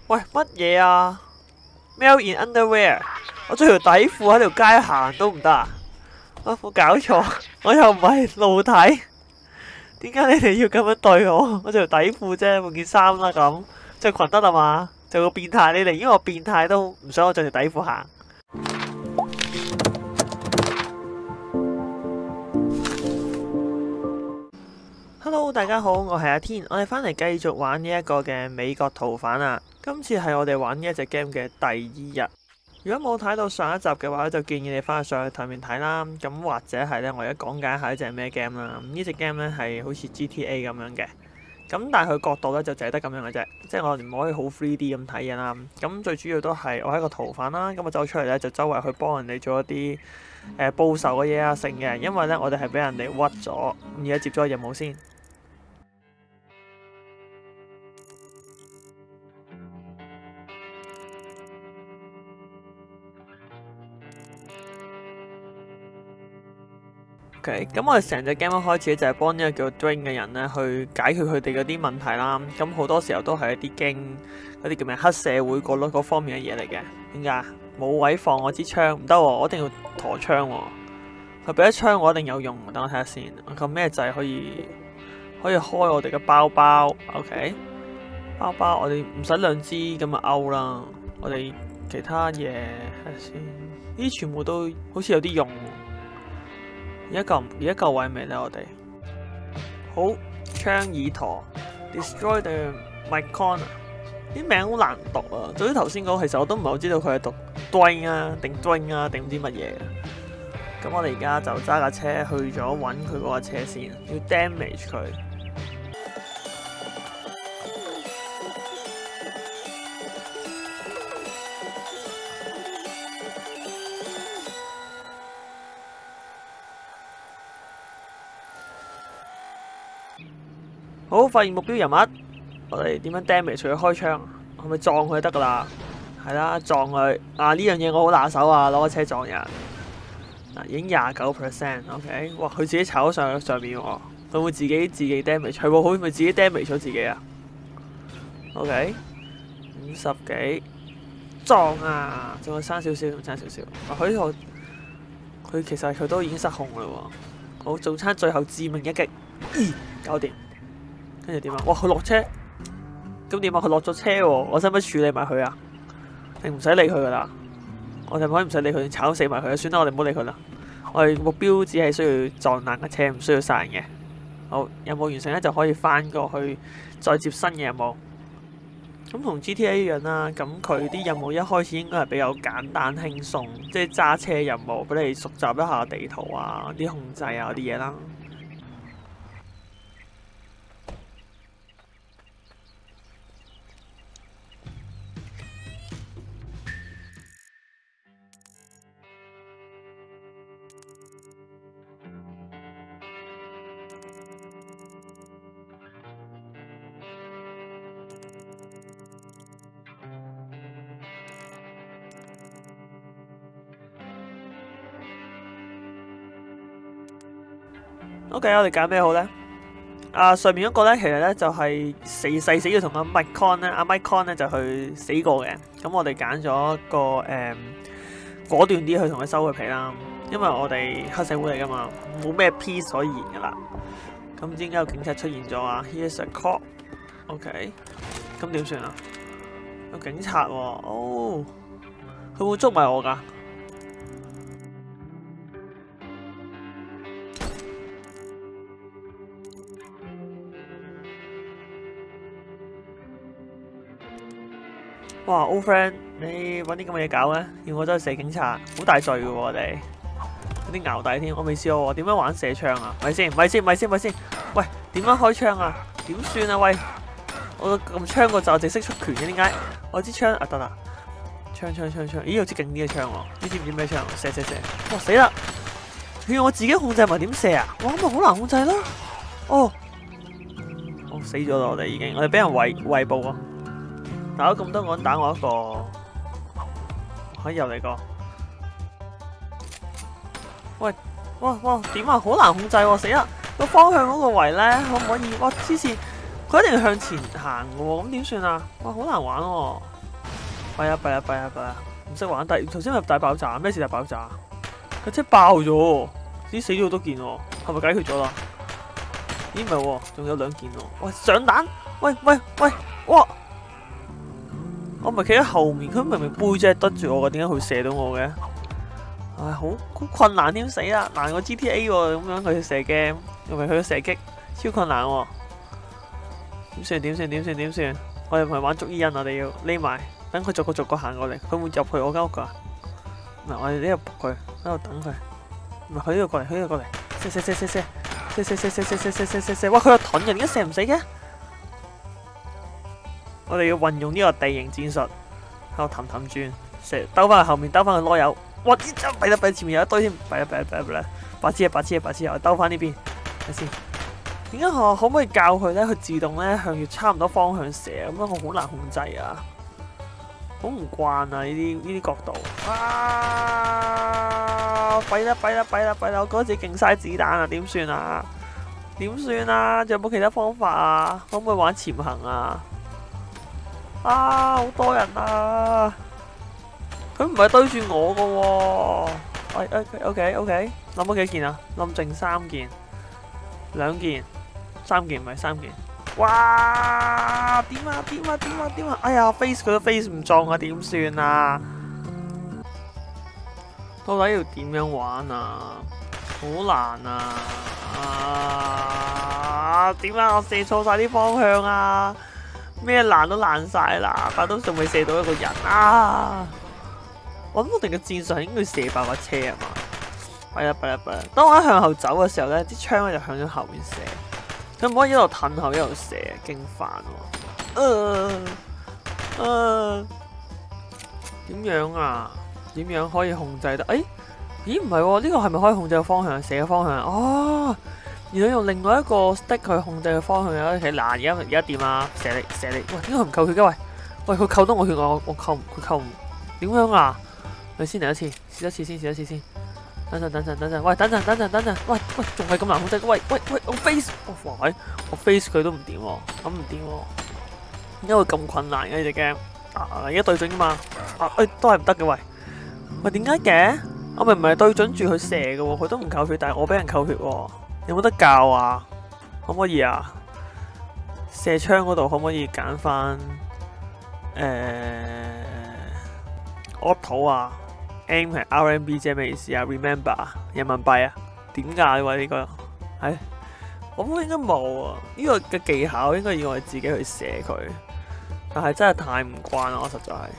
喂，乜嘢啊 ？Male in underwear，我着條底褲喺條街行都唔得啊！我冇搞錯，我又唔係露體，點解你哋要咁樣對我？我着條底褲啫，換件衫啦咁，着裙得啦嘛？就個變態，你寧願我變態都唔想我着條底褲行。Hello， 大家好，我係阿天，我哋翻嚟繼續玩呢一個嘅美國逃犯啊！今次係我哋玩呢一隻 game 嘅第二日。如果冇睇到上一集嘅話，就建議你翻去上去台面睇啦。咁或者係咧，我而家講解下呢隻咩 game 啦。呢隻 game 咧係好似 GTA 咁樣嘅，咁但係佢角度咧就淨係得咁樣嘅啫，即係我哋唔可以好 3D 咁睇嘢啦。咁最主要都係我係一個逃犯啦，咁我走出嚟咧就周圍去幫人哋做一啲報仇嘅嘢啊成嘅，因為咧我哋係俾人哋屈咗，而家接咗個任務先。OK， 咁我哋成隻 game 一開始就係幫呢個叫 Dwayne 嘅人咧去解決佢哋嗰啲問題啦。咁好多時候都係一啲驚嗰啲叫咩黑社會嗰方面嘅嘢嚟嘅。點解冇位放我支槍？唔得喎，我一定要陀槍喎。佢俾一槍我一定有用，等我睇下先。咁咩掣可以開我哋嘅包包 ？OK， 包包我哋唔使兩支咁嘅勾啦。我哋其他嘢睇下先，呢啲全部都好似有啲用。而家夠位未咧？我哋好槍耳陀 destroy the Mycona， 啲名好難讀啊！對於頭先講，其實我都唔係好知道佢係讀 Dwayne 啊定 Dwayne 啊定唔知乜嘢嘅。咁我哋而家就揸架車去咗揾佢嗰架車先，要 damage 佢。好，發現目標人物，我哋點樣 damage 佢開槍？係咪撞佢就得噶啦？係啦，撞佢啊！呢樣嘢我好拿手啊，攞個車撞人。嗱，已經29%，OK， 哇！佢自己炒咗上面喎，佢會自己 damage， 係喎，會唔會自己 damage 咗自己啊 ？OK， 50幾撞啊！仲有爭少少，仲爭少少。佢其實佢都已經失控啦喎。好，做餐最後致命一擊，搞掂。跟住點啊？哇！佢落車，咁點啊？佢落咗車喎，我使唔使處理埋佢啊？定唔使理佢噶啦？我哋可以唔使理佢，炒死埋佢啊！算啦，我哋唔好理佢啦。我哋目標只係需要撞爛架車，唔需要殺人嘅。好，任務完成咧就可以翻過去再接新嘅任務。咁同 GTA 一樣啦，咁佢啲任務一開始應該係比較簡單輕鬆，即係揸車任務，俾你熟習一下地圖啊、啲控制啊嗰啲嘢啦。OK， 我哋揀咩好咧？上面嗰個咧，其實咧就係死要同阿 Mycona 咧，阿 Mycona 咧就去死過嘅。咁我哋揀咗一個果斷啲去同佢收佢皮啦，因為我哋黑社會嚟噶嘛，冇咩 peace 可以言噶啦。咁點解有警察出現咗啊 ？Here's a cop。OK， 咁點算啊？有警察喎，哦，佢會捉埋我噶？哇 ，old friend， 你揾啲咁嘅嘢搞咧？要我走去射警察，好大罪嘅喎，我哋有啲淆底添。我未試過喎，點樣玩射槍啊？咪先，喂，點樣開槍啊？點算啊？喂，我咁槍個就淨識出拳嘅，點解？我支槍啊得啦，槍，咦有支勁啲嘅槍喎，你知唔知咩槍？射，哇死啦！佢要我自己控制埋點射啊？哇咁咪好難控制咯。哦，我死咗啦！我哋已經，我哋俾人圍捕啊！打咗咁多個人，打我一個，可以又嚟個。喂，哇，點啊？好難控制喎，死啦！個方向嗰個圍咧，可唔可以？哇，黐線，佢一定要向前行嘅喎，咁點算啊？哇，好難玩喎！ 弊啊！唔識玩，但係頭先咪大爆炸，咩事大爆炸？佢真係爆咗，咦死咗好多件喎，係咪解決咗啦？咦唔係喎，仲有2件喎。喂上彈！喂，哇！我咪企喺後面，佢明明背脊得住我嘅，點解佢射到我嘅？唉，好困難添死啦，難過 GTA 喎，咁樣佢射 game，又咪佢射擊，超困難喎。點算？我哋唔係玩捉伊人，我哋要匿埋，等佢逐個行過嚟，佢會入去我間屋噶。唔係，我哋呢度仆佢，喺度等佢。唔係佢呢度過嚟，射！哇！佢有盾嘅，點解射唔死嘅？我哋要運用呢個地形戰術，喺度氹轉，射兜翻去後面，兜翻去囉柚。哇！弊得前面有一堆添，弊啦！白痴啊！我兜翻呢邊，睇先。點解我可唔可以教佢咧？佢自動咧向住差唔多方向射，咁樣我好難控制啊！好唔慣啊！呢啲角度。啊！弊啦！我覺得自己勁嘥子彈啊！點算啊？仲有冇其他方法啊？可唔可以玩潛行啊？啊！好多人啊！佢唔係對住我噶喎。OK，冧咗幾件啊？冧剩3件、2件、3件，唔係3件。哇！點啊！哎呀 ，face 佢都 face 唔中啊，點算啊？到底要點樣玩啊？好難啊！點解我射錯晒啲方向啊？咩爛都爛晒啦，但都仲未射到一個人啊！我諗我哋嘅戰術係應該射爆架車啊嘛！弊啦！當我一向後走嘅時候咧，啲槍咧就向咗後面射，佢唔可以一路褪後一路射，勁煩喎！點樣啊？點樣可以控制得？咦唔係喎？呢個係咪可以控制個方向？射嘅方向？哦！然後用另外一個 stick 去控制個方向啊！嗱，而家點啊？射你！喂，點解佢唔扣血嘅？喂，佢扣到我血，我扣唔點樣啊？你先嚟一次，試一次先。等陣，喂，等陣，喂，仲係咁難控制？喂，我 face， 我 face 佢都唔掂喎，咁唔掂喎，因為咁困難嘅呢隻 game，而家對準噶嘛，都係唔得嘅喂，點解嘅？我明明係對準住佢射嘅喎，佢都唔扣血，但係我俾人扣血喎，有冇得教啊？可唔可以啊？射槍嗰度可唔可以揀翻auto 啊？aim 係 RMB 啫，咩意思啊 ？Remember 人民幣啊？點解喎呢個？我估應該冇啊！呢個嘅技巧應該要我哋自己去射佢，但係真係太唔慣啦！我實在係，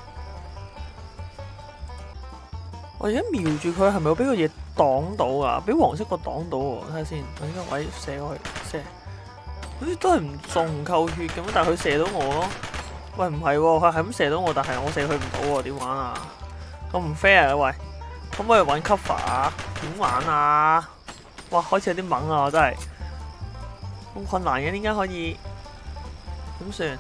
我而家瞄住佢係咪會俾個嘢擋到啊？俾黃色個擋到喎！睇下先，我呢個位射過去，射，好似都係唔中唔扣血咁，但係佢射到我咯。喂，唔係喎，佢係咁射到我，但係我射佢唔到喎，點玩啊？咁唔 fair 啊！喂，可唔可以揾 cover 啊？點玩啊？哇，開始有啲懵啊！我真係咁困難嘅，點解可以？點算？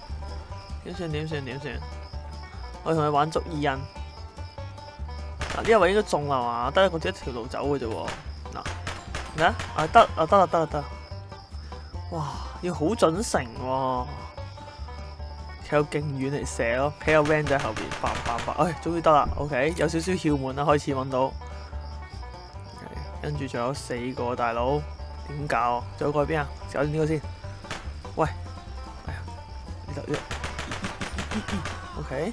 我同你玩捉伊人。嗱，呢個位應該中啦嘛，得一條路走嘅啫喎。嗱，咩啊？得。哇，要好準繩喎。企有勁遠嚟射咯，企有 van 在後邊，爆！終於得啦 ，OK， 有少少竅門啦，開始揾到。跟住仲有4個大佬，點搞啊？仲有個喺邊啊？搞掂呢個先。喂，哎呀，呢度，OK。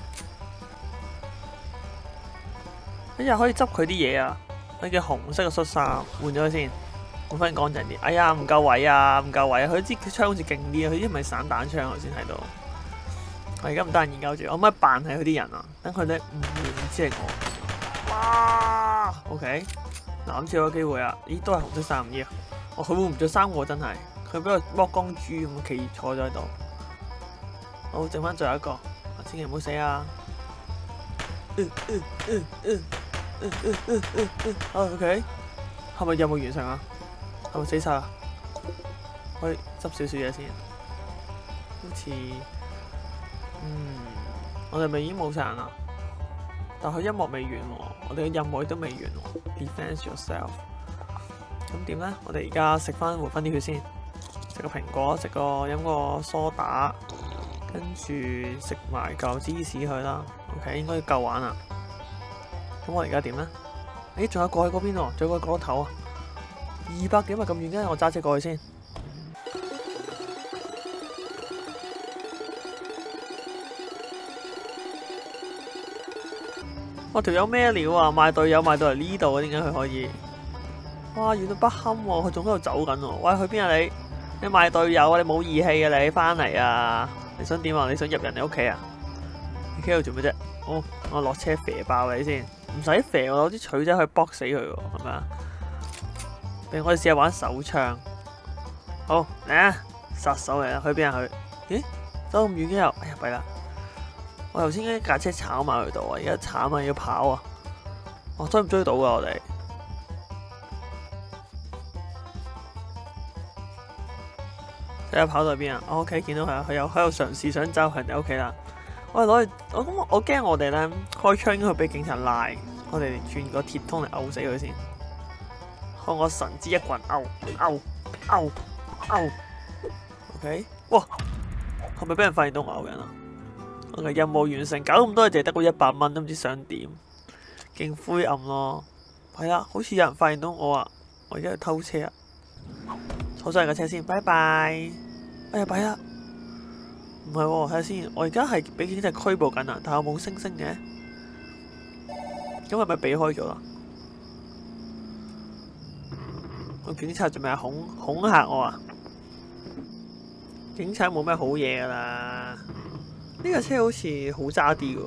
跟住可以執佢啲嘢啊！呢件紅色嘅恤衫換咗佢先，換翻乾淨啲。哎呀，唔夠位啊！佢支槍好似勁啲啊！佢啲唔係散彈槍，我先睇到。我而家唔得閒研究住，我可唔可以扮係佢啲人啊？等佢哋唔知係我。哇 ！OK， 嗱，今次有個機會啊！咦，都係紅色衫唔要。佢會唔着衫喎？真係，佢俾個剝光豬咁企坐咗喺度。好，剩翻最後一個，千祈唔好死啊！OK， 係咪任務完成啊？係咪死晒啊？可以執少少嘢先，好似。我哋咪已經冇晒人啦，但佢音樂未完喎，我哋嘅任務都未完喎。Defend yourself。咁點咧？我哋而家食翻回翻啲血先，食個蘋果，飲個梳打， 跟住食埋嚿芝士去啦。OK， 應該夠玩啦。咁我而家點咧？誒，仲有過去嗰邊喎，仲有個嗰頭啊，200幾米咁遠嘅，我揸車過去先。我條友咩料啊？賣隊友賣到嚟呢度啊？點解佢可以？哇，遠到不堪喎！佢仲喺度走緊喎。喂，去邊啊你？你賣隊友啊？你冇義氣啊你？翻嚟啊！你想點啊？你想入人哋屋企啊？你企喺度做咩啫？哦，我落車肥爆你先，唔使肥，我攞啲錘仔去搏死佢喎，係咪啊？俾我哋試下玩手槍。好嚟啊！殺手嚟啦！去邊啊去？咦？走咁遠嘅又，哎呀弊啦！我頭先呢架車炒埋去度啊，而家慘啊，要跑啊！我追唔追到噶我哋？睇下跑到邊啊！我屋企見到佢啊，佢又喺度嘗試想走去人哋屋企啦。我哋攞去，我驚我哋咧開槍應該會俾警察拉，我哋轉個鐵通嚟毆死佢先。看我神之一棍毆！OK， 哇！係咪俾人發現到我毆人啊？任務完成，搞咁多嘢淨係得個100蚊，都唔知想點，勁灰暗咯。係啊，好似有人發現到我啊！我而家去偷車啊！坐上架車先，拜拜。哎呀，弊啦！唔係喎，睇下先，我而家係俾警察拘捕緊啊，但係我冇星星嘅，咁係咪避開咗啦？個警察做咩啊？恐嚇我啊！警察冇咩好嘢噶啦。呢架車好似好揸啲喎，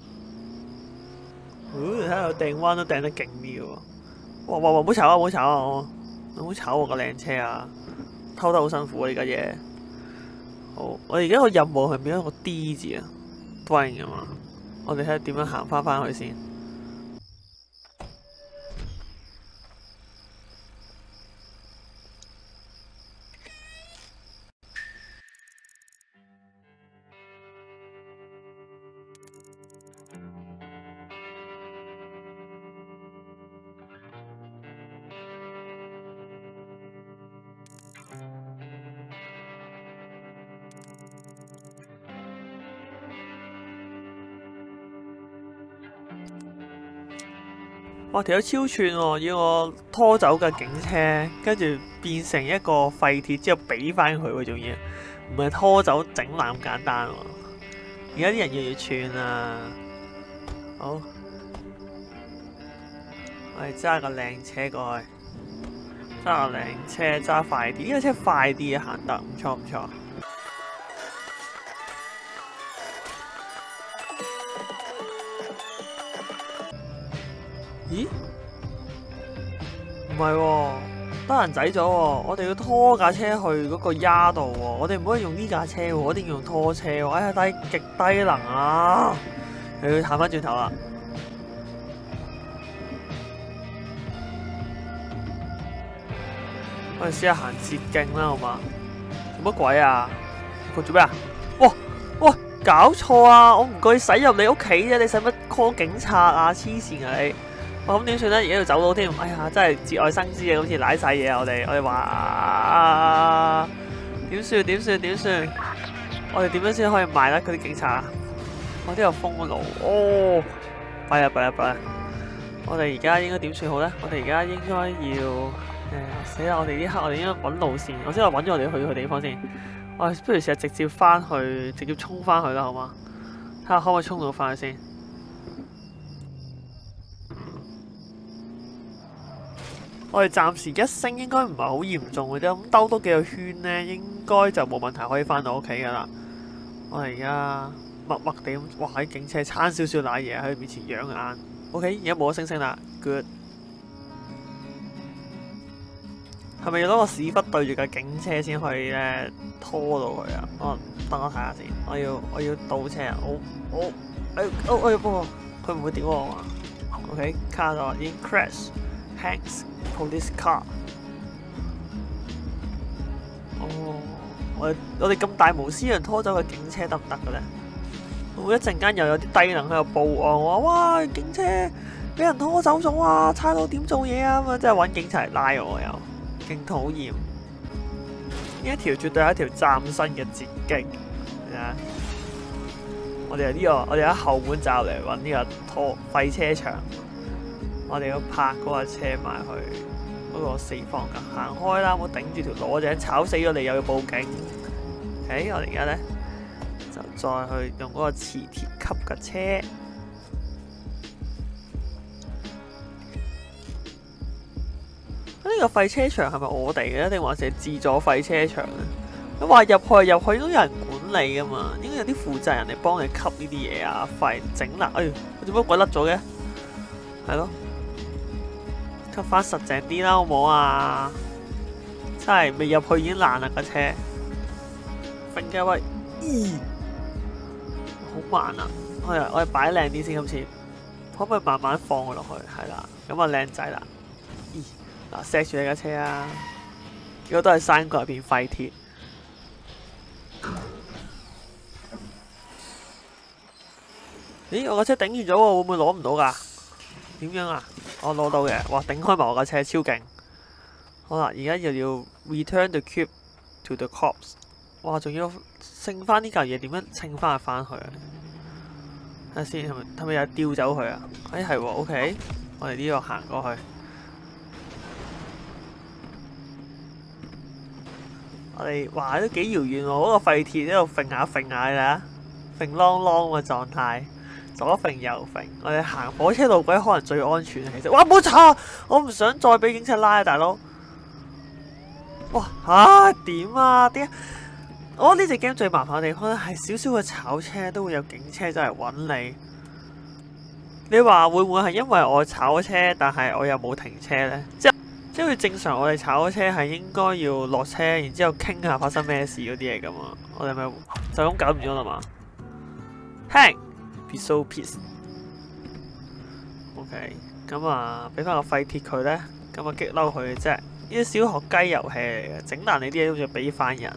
睇下掟彎都掟得勁啲喎！哇！唔好炒啊！唔好炒啊！唔好炒我個靚車啊！偷得好辛苦啊！呢架嘢。好，我而家個任務係變咗個 D 字啊 ，Dwayne 啊嘛。我哋睇下點樣行翻去先。哇！條友超串喎，要我拖走架警車，跟住變成一個廢鐵之後俾翻佢喎，仲要唔係拖走整爛咁簡單喎。而家啲人越嚟越串啊！好，我哋揸個靚車過去，揸個靚車揸快啲，呢架車快啲啊，行得唔錯唔錯。咦？唔係喎，得人仔咗喎！我哋要拖架車去嗰個丫度喎，我哋唔可以用呢架車喎，我一定要用拖車喎！哎呀，極低能啊！又要行翻轉頭啦！我哋試下行捷徑啦，好嘛？做乜鬼啊？佢做咩啊？哇！搞錯啊！我唔該使入你屋企啫，你使乜 call 警察啊？黐線啊你！咁點算咧？而家要走佬添，哎呀，真係節外生枝啊！好似瀨晒嘢啊！我哋話點算？我哋點樣先可以賣甩嗰啲警察啊？我都有封路哦！弊啦！我哋而家應該點算好咧？我哋而家應該要死啦！我哋呢刻我哋應該揾路線，我先揾咗我哋去嘅地方先。我不如試下直接翻去，直接衝翻去啦，好嗎？睇下可唔可以衝到翻去先。我哋暫時一升應該唔係好嚴重嘅啫，咁兜多幾個圈咧，應該就冇問題可以翻到屋企噶啦。我哋而家默默地咁，哇！喺警車撐少少瀨嘢喺佢面前養眼。OK， 而家冇咗星星啦 ，good。係咪要攞個屎忽對住架警車先可以咧拖到佢啊？等我睇下先，我要倒車啊！不過佢唔會屌我嘛 ？OK， 卡咗已經 crash。Hanks police car。我哋咁大無私人拖走個警車得唔得嘅咧？會一陣間又有啲低能喺度報案，我話哇警車俾人拖走咗啊！差佬點做嘢啊？咁啊，即係揾警察嚟拉我又，勁討厭。呢一條絕對係一條嶄新嘅捷徑， 我哋我哋喺後門罩嚟揾呢個廢車場。我哋要泊嗰架車埋去嗰個四方格，行開啦！唔好頂住條路，我陣炒死咗你又要報警。OK， 我哋而家咧就再去用嗰個磁鐵吸嘅車。呢個廢車場係咪我哋嘅，定還是自助廢車場咧？咁話入去應該有人管理噶嘛，應該有啲負責人嚟幫你吸呢啲嘢啊，廢整爛。哎，我做乜鬼甩咗嘅？係咯，吸翻實淨啲啦，好唔好啊？真係未入去已經爛啦架車。揈嘅喂，咦，好慢啊！我哋擺靚啲先，今次可唔可以慢慢放佢落去？係啦，咁啊靚仔啦。咦，嗱，錫住你架車啊！結果都係山谷入邊廢鐵。咦，我架車頂住咗喎，會唔會攞唔到㗎？點樣啊？我攞到嘅，哇！頂開埋我架車，超勁。好啦，而家又要 return the cube to the corpse。哇！仲要剩翻呢嚿嘢，點樣稱翻去啊？睇下先，係咪又掉走佢啊？哎，係喎 ，OK， 我哋呢度行過去。我哋哇都幾遙遠喎，嗰個廢鐵喺度揈下揈下㗎，揈啷啷嘅狀態，左揈右揈。我哋行火車路軌可能最安全其實。哇！冇錯，我唔想再俾警察拉啊，大佬。哇！點啊？點解？我呢隻 game 最麻煩嘅地方咧，係少少嘅炒車都會有警車走嚟揾你。你話會唔會係因為我炒車，但係我又冇停車呢？即係正常我哋炒車係應該要落車，然之後傾下發生咩事嗰啲嘢噶嘛？我哋咪就咁搞唔咗啦嘛？Hang，be so pissed。OK， 咁啊，俾翻個廢鐵佢咧，咁啊激嬲佢嘅啫。呢啲小學雞遊戲嚟嘅，整爛你啲嘢都要俾翻人。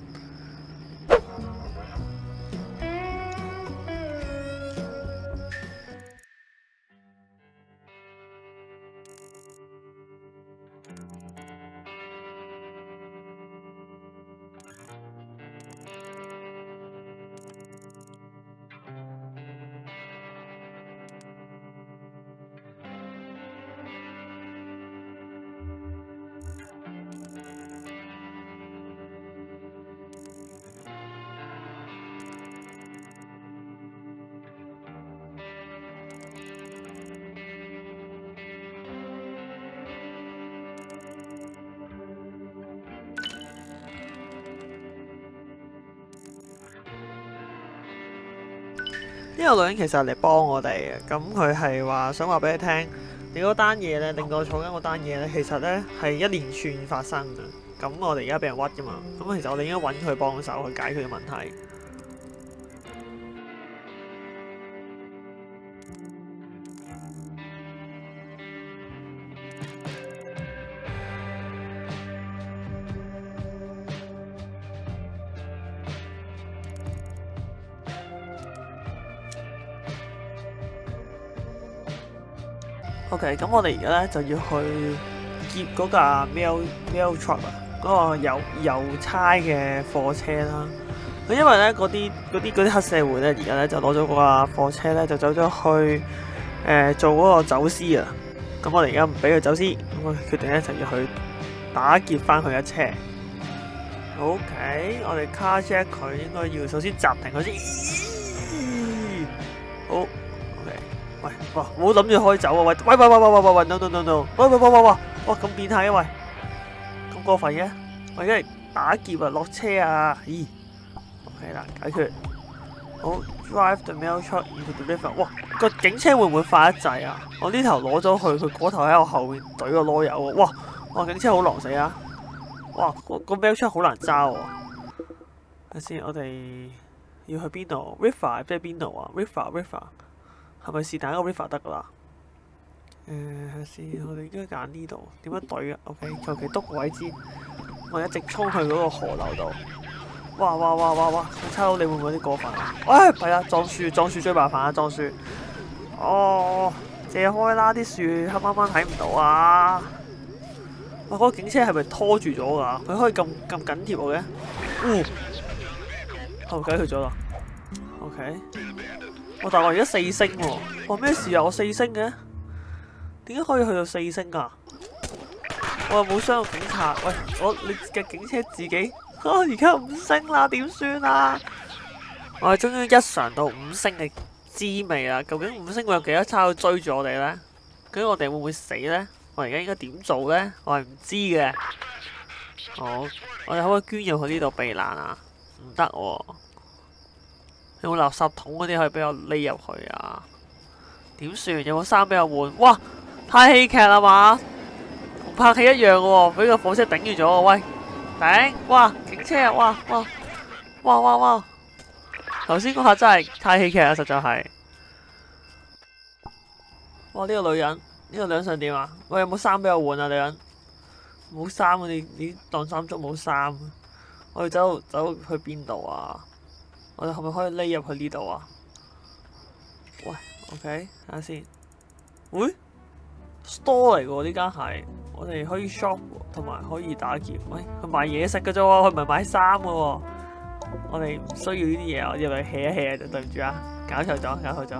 呢個女人其實係嚟幫我哋嘅，咁佢係話想話俾你聽，你嗰單嘢咧，令到我坐緊嗰單嘢咧，其實咧係一連串發生嘅。咁我哋而家俾人屈噶嘛，咁其實我哋應該揾佢幫手去解決嘅問題。OK， 咁我哋而家咧就要去劫嗰架 mail truck 啊，嗰個郵差嘅貨車啦。咁因為咧嗰啲黑社會咧，而家咧就攞咗嗰架貨車咧，就走咗去做嗰個走私啊。咁我哋而家唔俾佢走私，咁我決定咧就要去打劫翻佢嘅車。OK， 我哋 carjack 佢應該要首先暫停佢先。好。喂，哇！唔好諗住開走啊！喂 no！ 喂，哇咁變態嘅喂，咁過分嘅，我而家嚟打劫啊，落車啊！咦 ，OK 啦，解決。好 ，drive the mail truck into the river。哇，個警車會唔會快得滯啊？我呢頭攞咗佢嗰頭喺我後面懟個囉柚啊！哇，警車好狼死啊！哇，個 mail truck 好難揸喎。睇先，我哋要去邊度 ？river 即係邊度啊 ？river。係咪是但一個 river 得噶啦？睇先，我哋應該揀呢度。點樣懟啊 ？OK， 求其篤個位置，我一直衝去嗰個河流度。哇！差佬你會唔會有啲過分啊？唉，係啊，撞樹最麻煩啊！撞樹。哦，借開啦！啲樹黑掹掹睇唔到啊！哇，嗰個警車係咪拖住咗㗎？佢可以咁緊貼我嘅？好，解決咗啦。OK。 但係我而家4星喎。哇，咩事啊？我4星嘅？點解可以去到4星啊？我又冇傷到警察。喂，你嘅警車自己，而家5星啦，點算啊？我哋終於一嘗到5星嘅滋味啦！究竟5星會有幾多差去追住我哋呢？究竟我哋會唔會死呢？我而家應該點做呢？我係唔知嘅。好，我哋可唔可以捐入去呢度避難啊？唔得喎。有冇垃圾桶嗰啲可以俾我匿入去啊？點算？有冇衫俾我換？哇！太戲劇啦嘛，同拍戲一樣嘅喎，俾個火車頂住咗喎。喂，頂！哇，警車啊！哇哇哇哇哇！頭先嗰下真係太戲劇啦，實在係。哇！呢個女人，呢個女人想點啊？喂，有冇衫俾我換啊？女人，冇衫啊！你當衫捉冇衫。我哋走去邊度啊？我哋係咪可以匿入去呢度啊？喂 ，OK， 睇下先。喂 ，store 嚟嘅喎，呢間係。我哋可以 shop 同埋可以打劫。喂，佢賣嘢食嘅啫喎，佢唔係賣衫嘅喎。我哋唔需要呢啲嘢，我入嚟 hea 一 hea 就對唔住啊，搞錯咗。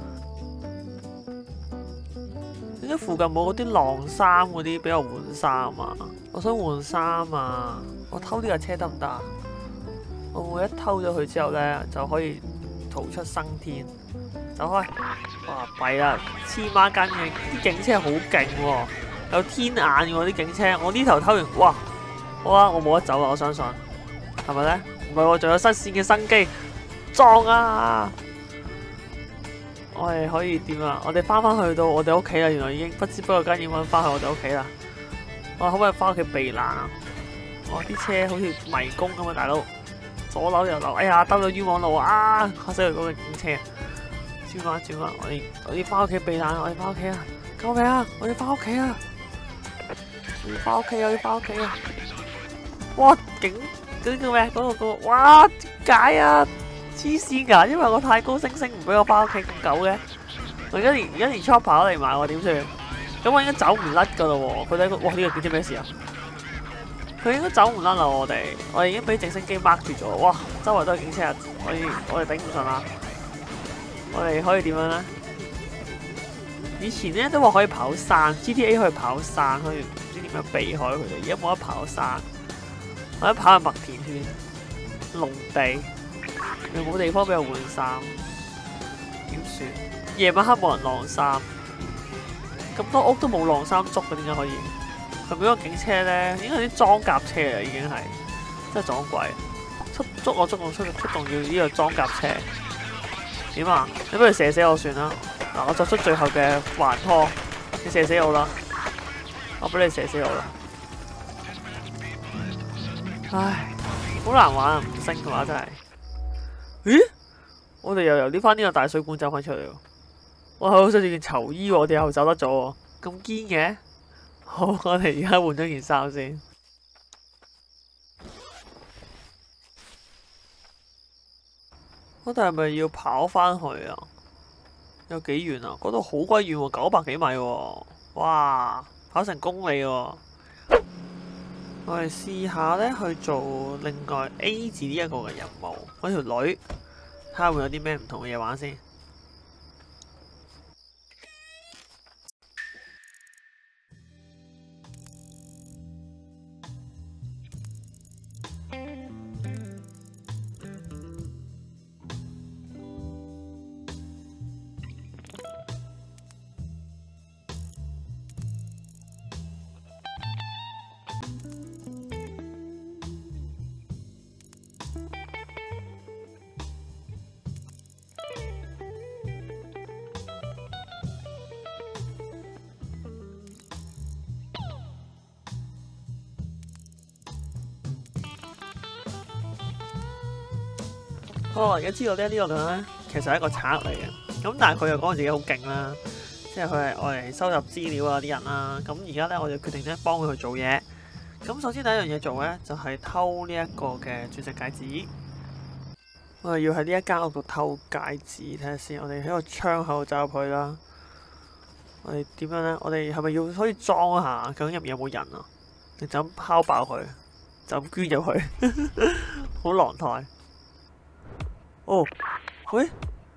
點解附近冇嗰啲晾衫嗰啲俾我換衫啊？我想換衫啊！我偷呢架車得唔得啊？我會一偷咗佢之後呢，就可以逃出生天。走開！哇，弊啦，黐孖筋嘅啲警車好勁喎，有天眼嘅喎啲警車。我呢頭偷完，哇！好啊，我冇得走啦，我相信係咪呢？唔係喎，仲有失線嘅生機，撞啊！我哋可以點啊？我哋翻去到我哋屋企啦，原來已經不知不覺間已經翻去我哋屋企啦。我可唔可以翻屋企避難啊？哇！啲車好似迷宮咁啊，大佬，左扭右扭，哎呀，兜咗冤枉路啊！嚇死佢嗰個警車，轉彎，我哋翻屋企避難，我哋翻屋企啊！救命啊！我哋翻屋企啊！我要翻屋企啊！哇！警嗰啲叫咩？嗰個哇！點解啊？黐線㗎！因為我太高星唔俾我翻屋企咁久嘅。我而家連 chopper 都嚟埋喎，點算？咁我應該走唔甩㗎咯喎！佢哋哇呢個警車咩事啊？佢應該走唔甩啦！我哋已經俾直升機 mark 住咗。哇！周圍都係警車啊！我哋頂唔順啦！我哋可以點樣咧？以前咧都話可以跑山 ，GTA 可以跑山，可以唔知點樣避開佢哋。而家冇得跑山，我一跑去麥田圈、農地。又冇地方俾我換衫，點算？夜晚黑冇人晾衫，咁多屋都冇晾衫捉嘅，點解可以？係咪嗰個警車咧？應該係啲裝甲車啊，已經係真係撞鬼！捉我出動要呢個裝甲車，點啊？你不如射死我算啦！嗱，我作出最後嘅還拖，你射死我啦！我俾你射死我啦！唉，好難玩啊！唔升嘅話真係。咦？我哋又由呢翻呢個大水管走翻出嚟喎！我好似件囚衣喎，我哋又走得咗喎，咁堅嘅？好，我哋而家換咗件衫先。我哋係咪要跑翻去啊？有幾遠啊？嗰度好鬼遠喎，900幾米喎！哇，跑成公里喎！我哋試下咧去做另外 A 字呢一個嘅任務，嗰條女睇下會有啲咩唔同嘅嘢玩先。我而家知道咧，呢個女人咧其實係一個賊嚟嘅，咁但係佢又講自己好勁啦，即係佢係愛嚟收集資料啊啲人啦。咁而家咧，我就決定咧幫佢去做嘢。咁首先第一樣嘢做咧，就係偷呢一個嘅鑽石戒指。我哋要喺呢一間屋度偷戒指，睇下先。我哋喺個窗口走入去啦。我哋點樣咧？我哋係咪要可以裝下？究竟入面有冇人啊？你就咁拋爆佢，就咁捐入去，好狼狽。哦，喂，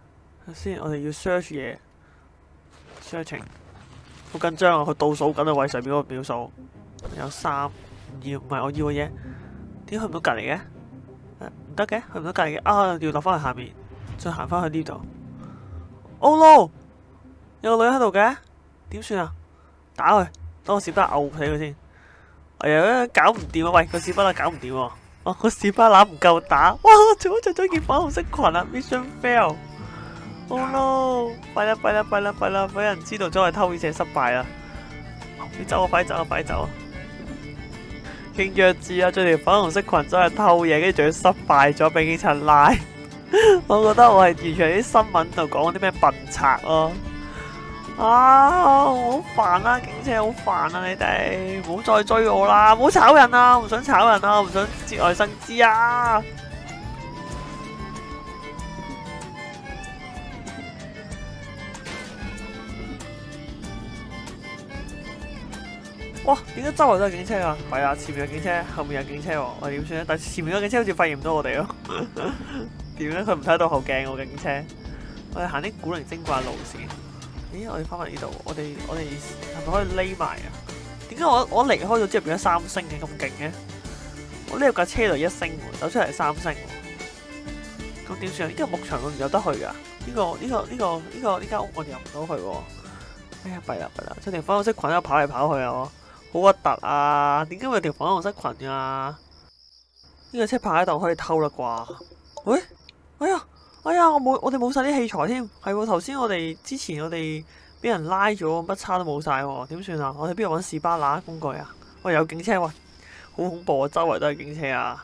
先，我哋要 search 嘢 ，searching， 好緊張啊！佢倒數緊啊，位上面嗰個秒數有3，唔係我要嘅嘢，點解去唔到隔離嘅？唔得嘅，去唔到隔離嘅啊！要落翻去下面，再行翻去呢度。Oh no！ 有個女喺度嘅，點算啊？打佢，等我士巴拿毆死佢先。哎呀，搞唔掂啊！喂，個士巴拿搞唔掂喎。哦，個士巴拿唔夠打。哇！我仲着咗件粉紅色裙啊 ！Mission fail。Oh no！ 弊啦弊啦弊啦弊啦！俾人知道咗係偷嘢失敗啦。你走啊！快走啊！快走啊！勁弱智啊！着條粉紅色裙走去偷嘢，跟住仲要失敗咗，俾警察拉。我覺得我係完全喺啲新聞度講啲咩笨賊咯。啊！好煩啊，警車好煩啊！你哋唔好再追我啦，唔好炒人啊！我唔想炒人啊！我唔想節外生枝啊！哇！點解周圍都係警車啊？係啊，前面有警車，後面有警車喎。我點算咧？但係前面個警車好似發現唔到我哋咯。點咧？佢唔睇到後鏡喎，警車。我哋行啲古靈精怪路線。咦？我哋翻返呢度，我哋係咪可以匿埋啊？點解我離開咗之後變咗3星嘅咁勁嘅？我呢度架車度1星喎，走出嚟3星喎。咁點算啊？呢個牧場我唔有得去㗎。呢間屋我哋入唔到去喎。哎呀，弊啦弊啦！着條粉紅色裙喺度跑嚟跑去啊！好核突啊！點解會有條粉紅色裙㗎？呢個車泊喺度可以偷啦啩？喂！哎呀！我哋冇晒啲器材添，係喎。頭先之前我哋俾人拉咗，乜叉都冇晒喎，點算啊？我哋邊度揾士巴拿工具啊？喂，有警車喎，好恐怖啊！周圍都係警車啊！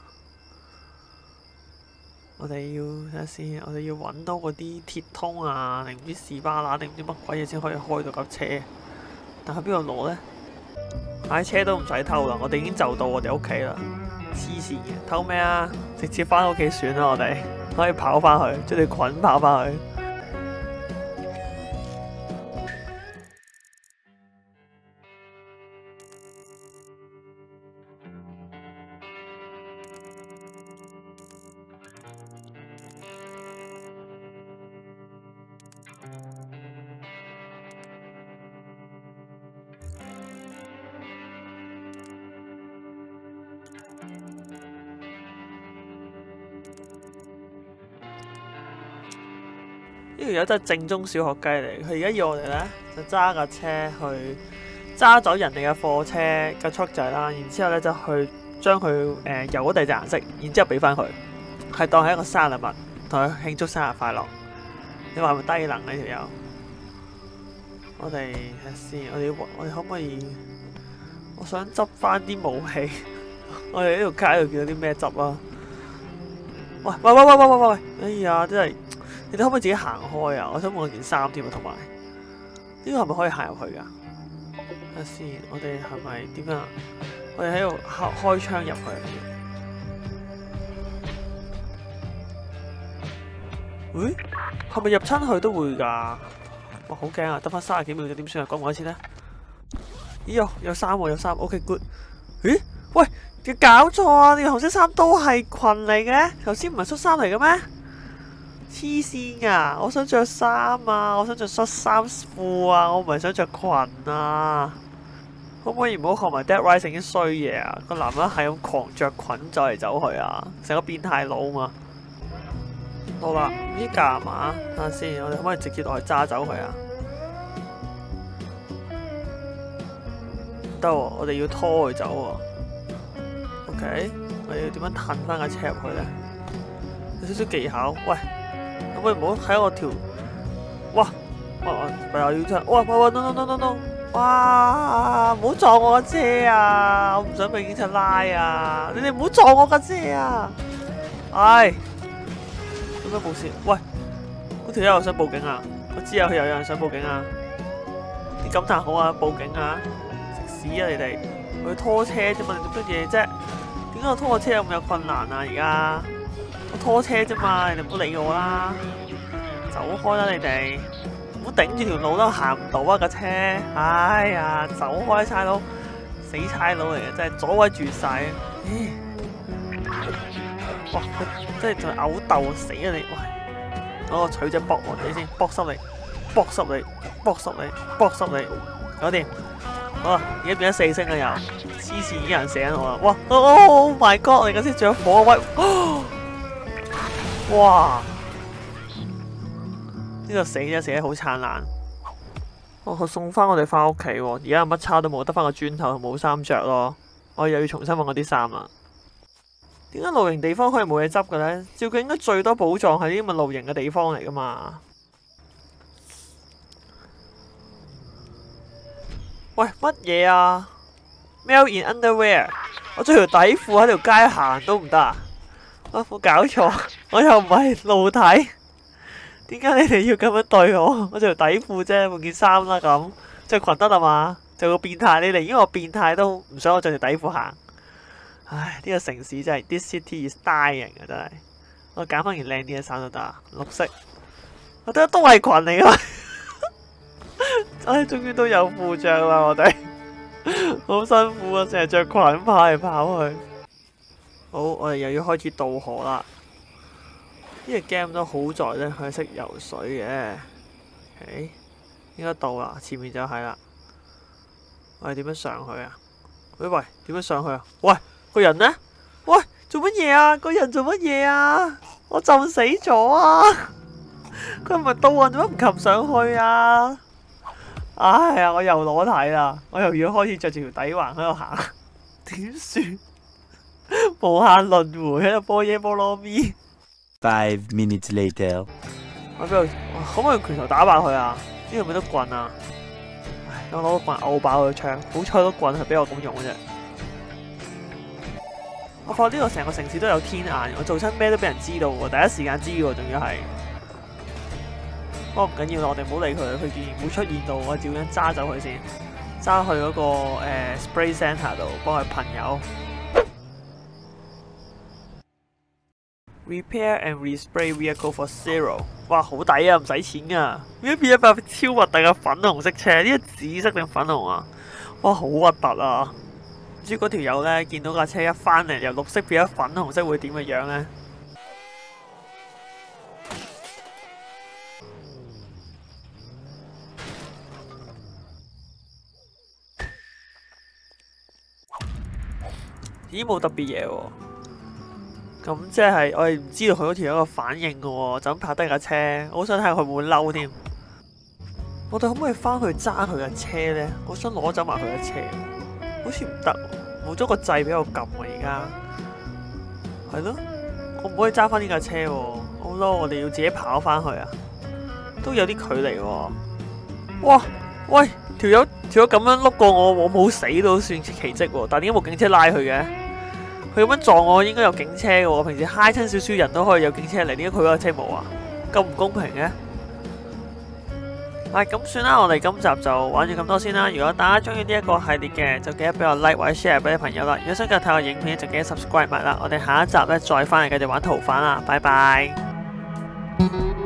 我哋要睇下先，我哋要揾到嗰啲鐵通啊，定唔知士巴拿定唔知乜鬼嘢先可以開到架車。但喺邊度攞呢？買車都唔使偷啦，我哋已經就到我哋屋企啦。黐線嘅，偷咩啊？直接翻屋企算啦，我哋可以跑翻去，將條裙跑翻去。呢條友真係正宗小學雞嚟，佢而家要我哋呢，就揸架車去揸走人哋嘅貨車嘅 truck 仔啦，然之後呢，就去將佢油嗰第二隻顏色，然之後俾翻佢，係當係一個生日禮物，同佢慶祝生日快樂。你話係咪低能呢條友？我哋睇下先，我哋可唔可以？我想執翻啲武器。我哋呢條街度見到啲咩執啊？喂！哎呀，真係〜你哋可唔可以自己行開啊？我想換件衫添啊，同埋呢個係咪可以行入去㗎？睇下先，我哋係咪點啊？我哋喺度開窗入去。喂，係咪入親去都會㗎？哇，好驚啊！得翻30幾秒就點算啊？講唔講一次呢？咦有衫喎，有衫 ，OK good。咦？喂，你搞錯啊！你紅色衫都係裙嚟嘅，頭先唔係恤衫嚟嘅咩？黐線啊！我想着衫啊，我想着恤衫褲啊，我唔係想着裙啊！可唔可以唔好學埋 Dead Rising 啲衰嘢啊？個男人係咁狂着裙走嚟走去啊，成個變態佬嘛！好啦，呢架嘛，睇下先，我哋可唔可以直接落去揸走佢啊？唔得喎，我哋要拖佢走喎。OK， 我哋要點樣褪翻架車入去咧？有少少技巧，喂！可唔可以唔好喺我條？哇！我又要出，哇！no！ 哇！唔好撞我架車啊！我唔想俾警察拉啊！你哋唔好撞我架車啊！唉，點解冇事？喂，嗰條友又想報警啊！我知啊，佢又有人想報警啊！你感嘆好啊，報警啊！食屎啊你哋！我要拖車啫嘛，你做乜嘢啫？點解我拖個車有咁有困難啊？而家？我拖車啫嘛，你哋唔好理我啦，走開啦你哋，唔好頂住條路啦，行唔到啊架車，哎呀，走開差佬，死差佬嚟嘅，真係阻位住晒。哇，佢真係仲係嘔鬥死啊你，喂， 攞個錘仔搏落你先，搏濕你，搏濕你，搏濕你，搏濕你，搞掂。好啦，而家變咗4星啦又，黐線已經有人射緊我啦！哇 ！Oh my god！ 你嗰先着火威，哇！呢個死得好燦爛。我送翻我哋翻屋企喎，而家乜叉都冇，得翻個磚頭同冇衫着咯。我又要重新揾嗰啲衫啦。點解露營地方可以冇嘢執嘅咧？照計應該最多寶藏係啲咁嘅露營嘅地方嚟噶嘛？喂，乜嘢啊 ？Male in underwear， 我着條底褲喺條街行都唔得啊！冇搞錯，我又唔係露體，點解你哋要咁樣對我？我着條底褲啫，換件衫啦咁，着裙得啦嘛？做個變態，你寧願我變態都唔想我着條底褲行。唉，呢個城市真係 ，this city is dying 啊！真係，我揀翻件靚啲嘅衫都得啊，綠色，我覺得都係裙嚟噶。唉，終於都有褲着啦，我哋好辛苦啊，成日着裙跑嚟跑去。好，我哋又要開始渡河啦。呢個 game 都好在咧，佢識游水嘅。OK， 應該到啦，前面就係啦。我哋點樣上去啊？喂，點樣上去啊？喂，個人呢？喂，做乜嘢啊？個人做乜嘢啊？我浸死咗啊！佢唔係到啊，做乜唔擒上去啊？唉呀，我又裸體啦，我又要開始着住條底環喺度行，點算？無限輪迴喺度波耶波羅咪。 5 minutes later， 我邊度？可唔可以用拳頭打爆佢啊？呢度咪得棍啊？唉，我攞個棍毆爆佢槍，好彩個棍係俾我咁用嘅啫。我發覺呢個成個城市都有天眼，我做親咩都俾人知道喎，第一時間知喎，仲要係。不過唔緊要啦，我哋唔好理佢，佢既然會出現到，我照樣揸走佢先，揸去嗰個spray center 度幫佢噴油。Repair and respray vehicle for 0。哇，好抵啊，唔使錢噶。變一把超核突嘅粉紅色車，呢個紫色定粉紅啊？哇，好核突啊！唔知嗰條友咧見到架車一翻嚟由綠色變咗粉紅色會點嘅樣咧？咦，冇特別嘢喎。咁即係我哋唔知道佢嗰條有個反應嘅喎，就咁拍低架車，我好想睇下佢會唔會嬲添。我哋可唔可以翻去揸佢架車咧？我想攞走埋佢架車，好似唔得，冇咗個掣俾我撳啊！而家係咯，我唔可以揸翻呢架車喎。好咯，我哋要自己跑翻去啊，都有啲距離喎。哇，喂，條友咁樣碌過我，我冇死都算奇蹟喎。但係點解冇警車拉佢嘅？佢咁樣撞我應該有警車嘅喎，平時揩親少少人都可以有警車嚟，點解佢嗰架車冇啊？咁唔公平嘅？咁算啦，我哋今集就玩住咁多先啦。如果大家中意呢一個系列嘅，就記得俾我 like 或者 share 俾啲朋友啦。如果想繼續睇我影片，就記得 subscribe 埋啦。我哋下一集咧再翻嚟繼續玩逃犯啦，拜拜。